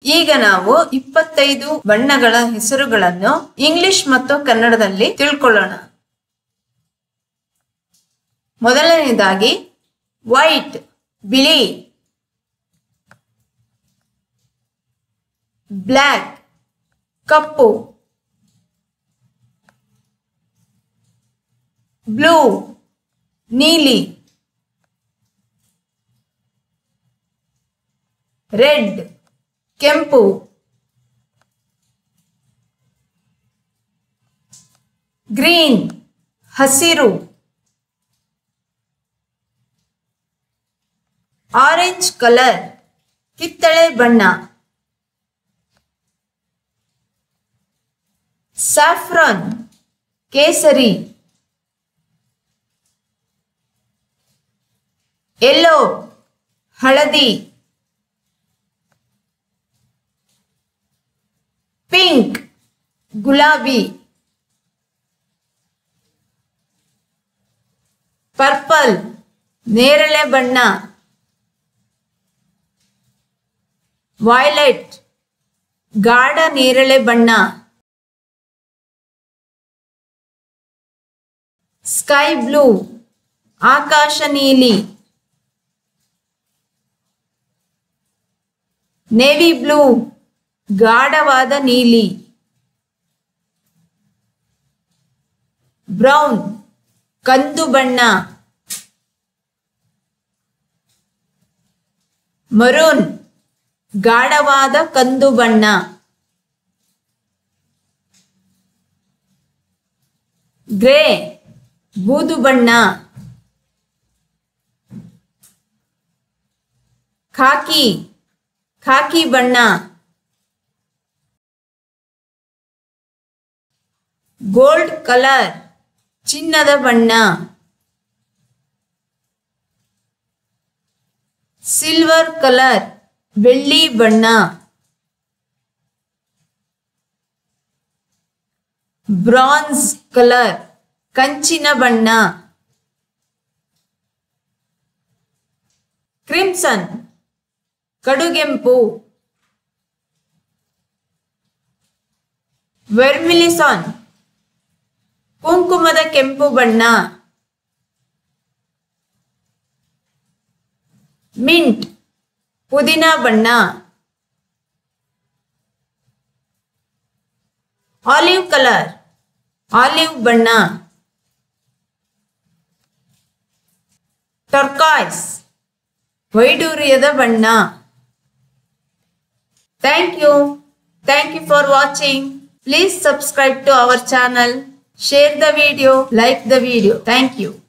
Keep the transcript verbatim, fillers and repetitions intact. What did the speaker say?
ಈಗ ನಾವು ಇಪ್ಪತ್ತೈದು ಬಣ್ಣಗಳ ಹೆಸರುಗಳನ್ನು ಇಂಗ್ಲಿಷ್ ಮತ್ತು ಕನ್ನಡದಲ್ಲಿ ತಿಳ್ಕೊಳ್ಳೋಣ. ಮೊದಲನೇದಾಗಿ ವೈಟ್ ಬಿಳಿ, ಬ್ಲ್ಯಾಕ್ ಕಪ್ಪು, ಬ್ಲೂ ನೀಲಿ, ರೆಡ್ ಕೆಂಪು, ಗ್ರೀನ್ ಹಸಿರು, ಆರೆಂಜ್ ಕಲರ್ ಕಿತ್ತಳೆ ಬಣ್ಣ, ಸ್ಯಾಫ್ರಾನ್ ಕೇಸರಿ, ಯೆಲ್ಲೋ ಹಳದಿ, ಪಿಂಕ್ ಗುಲಾಬಿ, ಪರ್ಪಲ್ ನೇರಳೆ ಬಣ್ಣ, ವೈಲೆಟ್ ಗಾಢ ನೇರಳೆ ಬಣ್ಣ, ಸ್ಕೈ ಬ್ಲೂ ಆಕಾಶ ನೀಲಿ, ನೇವಿ ಬ್ಲೂ ಗಾಢವಾದ ನೀಲಿ, ಬ್ರೌನ್ ಕಂದು ಬಣ್ಣ, ಮರೂನ್ ಗಾಢವಾದ ಕಂದು ಬಣ್ಣ, ಗ್ರೇ ಬೂದು ಬಣ್ಣ, ಖಾಕಿ ಖಾಕಿ ಬಣ್ಣ, ಗೋಲ್ಡ್ ಕಲರ್ ಚಿನ್ನದ ಬಣ್ಣ, ಸಿಲ್ವರ್ ಕಲರ್ ಬೆಳ್ಳಿ ಬಣ್ಣ, ಬ್ರಾನ್ಸ್ ಕಲರ್ ಕಂಚಿನ ಬಣ್ಣ, ಕ್ರಿಮ್ಸನ್ ಕಡುಗೆಂಪು, ವೆರ್ಮಿಲಿಸಾನ್ ಕುಂಕುಮದ ಕೆಂಪು ಬಣ್ಣ, ಮಿಂಟ್ ಪುದೀನ ಬಣ್ಣ, ಆಲಿವ್ ಕಲರ್ ಆಲಿವ್ ಬಣ್ಣ, ಟರ್ಕಾಯ್ಸ್ ವೈಡೂರ್ಯದ ಬಣ್ಣ. Thank you. Thank you for watching. Please subscribe to our channel. Share the video. Like the video. Thank you.